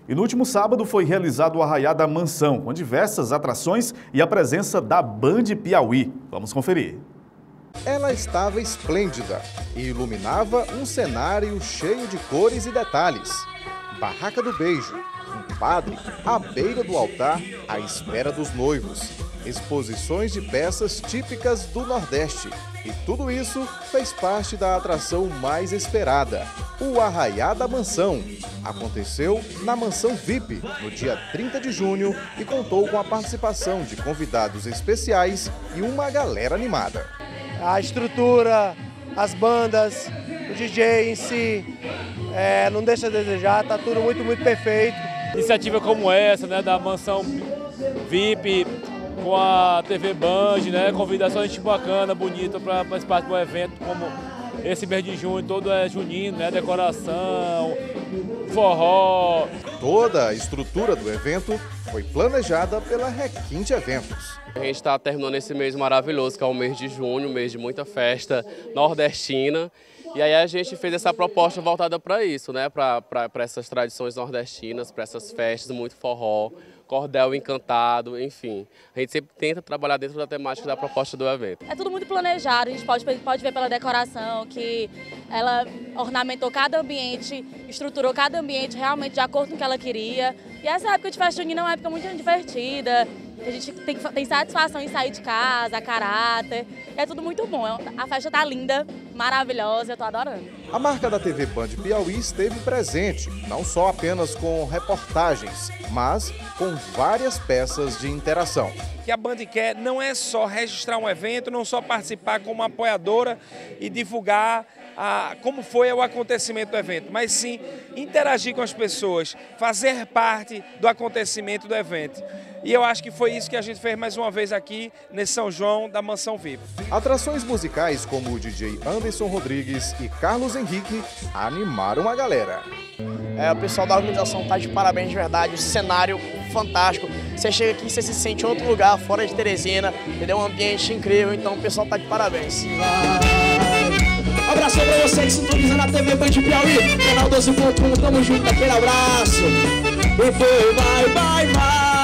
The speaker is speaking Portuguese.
E no último sábado foi realizado o Arraiá da Mansão, com diversas atrações e a presença da Band Piauí. Vamos conferir. Ela estava esplêndida e iluminava um cenário cheio de cores e detalhes. Barraca do Beijo, um padre à beira do altar à espera dos noivos. Exposições de peças típicas do Nordeste. E tudo isso fez parte da atração mais esperada, o Arraiá da Mansão. Aconteceu na Mansão VIP, no dia 30 de junho, e contou com a participação de convidados especiais e uma galera animada. A estrutura, as bandas, o DJ em si, não deixa a desejar, tá tudo muito perfeito. Iniciativa como essa, né, da Mansão VIP, com a TV Band, né, convidação de gente bacana, bonita para participar do evento, como esse mês de junho, todo é junino, né, decoração, forró. Toda a estrutura do evento foi planejada pela Requinte Eventos. A gente está terminando esse mês maravilhoso, que é o mês de junho, um mês de muita festa nordestina. E aí a gente fez essa proposta voltada para isso, né? Para essas tradições nordestinas, para essas festas, muito forró, cordel encantado, enfim. A gente sempre tenta trabalhar dentro da temática da proposta do evento. É tudo muito planejado, a gente pode ver pela decoração que ela ornamentou cada ambiente, estruturou cada ambiente realmente de acordo com o que ela queria. E essa época de festa junina é uma época muito divertida. A gente tem satisfação em sair de casa, a caráter, é tudo muito bom. A festa tá linda, maravilhosa, eu tô adorando. A marca da TV Band Piauí esteve presente, não só apenas com reportagens, mas com várias peças de interação. O que a Band quer não é só registrar um evento, não só participar como apoiadora e divulgar como foi o acontecimento do evento, mas sim interagir com as pessoas, fazer parte do acontecimento do evento. E eu acho que foi isso que a gente fez mais uma vez aqui nesse São João da Mansão VIP. Atrações musicais como o DJ Anderson Rodrigues e Carlos Henrique animaram a galera. O pessoal da organização tá de parabéns de verdade, o cenário fantástico. Você chega aqui e você se sente em outro lugar, fora de Teresina, entendeu? Um ambiente incrível, então o pessoal tá de parabéns. Abraço pra você que sintoniza na TV Band Piauí, canal 12.1, tamo junto, aquele abraço. E foi, vai.